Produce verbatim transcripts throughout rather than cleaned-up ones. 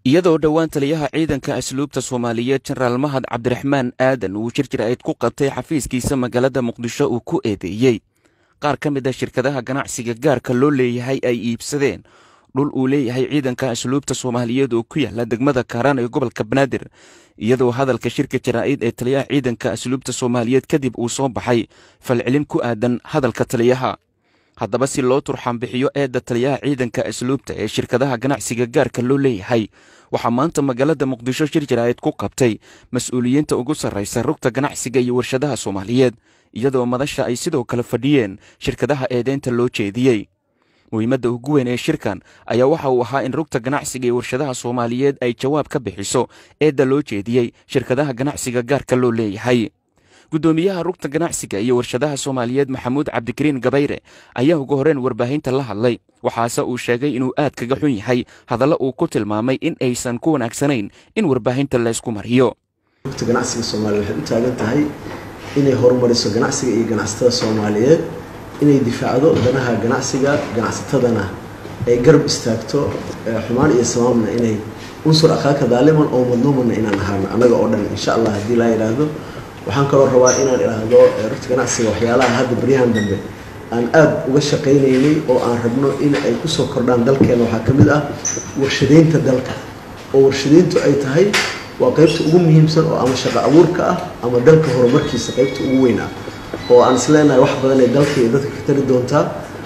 iyadoo dhowaan taliyaha ciidanka asluubta Soomaaliyeed Generaal Mahad Cabdiraxmaan Aadan uu shir jiraa'id ku qabtay xafiiskiisa magaalada Muqdisho uu ku eedeeyay qaar ka mid ah shirkadaha ganacsiga gaarka loo leeyahay ay iibsadeen dhul uu leeyahay ciidanka asluubta Soomaaliyeed oo ku yaala degmada Kaaraan ee gobolka Banaadir iyadoo hadalka shirka jiraa'id ee taliyaha ciidanka asluubta Soomaaliyeed kadib uu soo baxay falcelin ku aadan hadalka taliyaha. haddaba si loo turxan bixiyo eedda taliyaha ciidanka asluubta ee shirkadaha ganacsiga gaarka loo leeyahay waxaa maanta magaalada Muqdisho shir jiraa'id ku qabtay mas'uuliyiinta ugu sarreysa rugta ganacsiga iyo warshadaha Soomaaliyeed iyadoo madasha ay sidoo kale fadhiyeen shirkadaha eedeynta loo jeediyey. muhiimadda ugu weyn ee shirkan ayaa waxa uu ahaa in rugta ganacsiga iyo warshadaha Soomaaliyeed ay jawaab ka bixiso eedda loo jeediyey shirkadaha ganacsiga gaarka loo leeyahay. gudoomiyaha rugta ganacsiga iyo warshadaha Soomaaliyeed Maxamuud Cabdikariin Gabayre ayaa ugu horeen warbaahinta la hadlay waxaase uu sheegay inuu aad kaga xun yahay hadallo uu ku tilmaamay in aysan ku wanaagsanayn in warbaahinta la isku mariyo. rugta ganacsiga Soomaaliyeed waxay u taagan tahay inay horumariso ganacsiga iyo ganacsatada Soomaaliyeed inay difaacdo danaha ganacsiga ganacsatadana ay garab istaagto xumaan iyo samaamna inay unsur akhaaka daaliman oo madluuman inaan ahaano anaga oo dhan insha Allah hadii la yiraahdo. waxaan kaloo rabaa inaan iraahdo rugta ganacsiga waxyaalaha hadda bariyahan dambe aan aad uga shaqaynaynay oo aan rabno in ay ku soo kordhaan dalkeena waxaa ka mid ah warshadeynta dalka oo warshadeyntu ay tahay waa qaybta ugu muhiimsan oo ama shaqo abuurka ah ama dalka horumarkiisa qaybta ugu weyn ah oo aan isleenahay wax badan ee dalka iyo dadka ka tali doontaa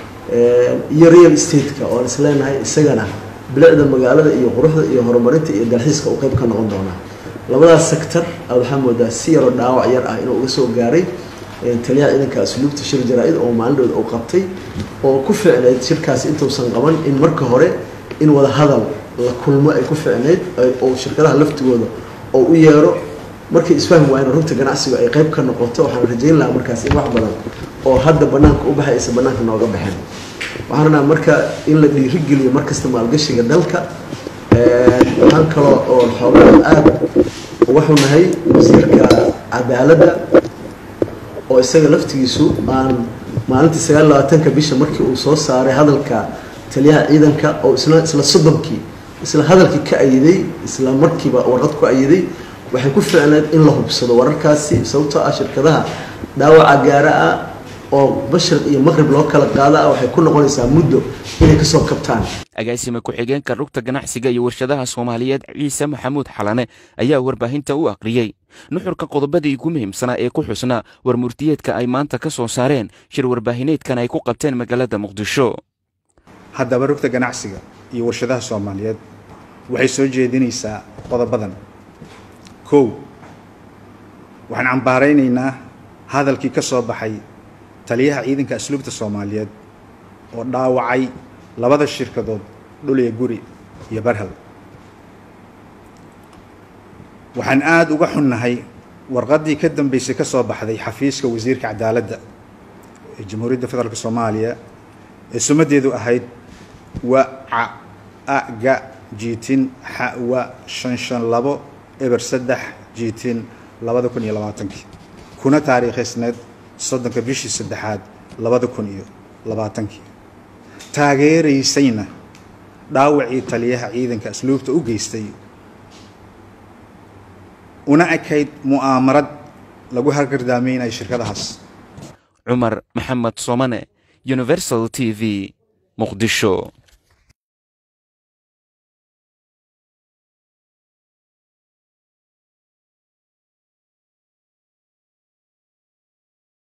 iyo real estate-ka oo aan isleenahay isagana bilicda magaalada iyo quruxda iyo horumarinta iyo dalxiiska uu qayb ka noqon doonaa. labadaas sector waxaa moodaa si yar oo dhaawac yar ah inuu uga soo gaaray taliyaha ciidanka asluubta shir jaraa'id oo maalin uu qabtay oo ku ficneed shirkaas intuusan qaban in marka hore in wada hadal la kulmo ay ku ficneed oo shirkadaha laftigooda oo u yeero markii isfaham waayna rugta ganacsiga ay qayb ka noqoto waxaan rajayn lahaa markaas in wax badan oo hadda banaanka u baxaysa banaanka nooga baxeen. waxaana marka in la dhiirigeliyo markasta maalgashiga dalka waxaan kaloo oo xoogaa aad uga xunahay wasiirka cadaaladda oo isaga laftigiisu aan maalintii sagaal iyo labaatanka bisha markii uu soo saaray hadalka taliyaha ciidanka oo isla isla soddonkii isla hadalkii ka ayiday isla markiiba warqad ku ayiday waxay ku ficneed in la hubsado wararkaasi sababtoo ah shirkadaha dhaawaca gaara ah oo bashar iyo maqrib loo kala qaada waxay ku noqonaysaa muddo inay ka soo kabtaan. agaasima ku-xigeenka rugta ganacsiga iyo warshadaha Soomaaliyeed Ciise Maxamuud Xalane ayaa warbaahinta u aqriyay nuxurka qodobadii ugu muhiimsanaa ee ku xusnaa warmurtiyeedka ay maanta ka soo saareen shir warbaahineedkan ay ku qabteen magaalada Muqdisho. haddaba rugta ganacsiga iyo warshadaha Soomaaliyeed waxay soo jeedinaysaa qodobadan. kow waxaan cambaaraynaynaa hadalkii ka soo baxay taliyaha ciidanka asluubta Soomaaliyeed oo dhaawacay labada shirkadood dhul iyo guri iyo barhal. waxaan aad uga xunnahay warqadii ka dambeysay ka soo baxday xafiiska wasiirka cadaaladda ee Jamhuuriyadda Federaalka Soomaaliya ee sumadeedu ahayd wa a ga jiitin xawa shan shan labo eber saddex jiitin labada kun iyo labaatankii kuna taariikhaysneed soddonka bishii saddexaad labada kun iyo labaatankii taageeraysayna dhaawacii taliyaha ciidanka asluubta u geystay una ekayd mu'aamarad lagu hargardaameynay shirkadahaas. Cumar Maxamed Somane, Universal T V, Muqdisho.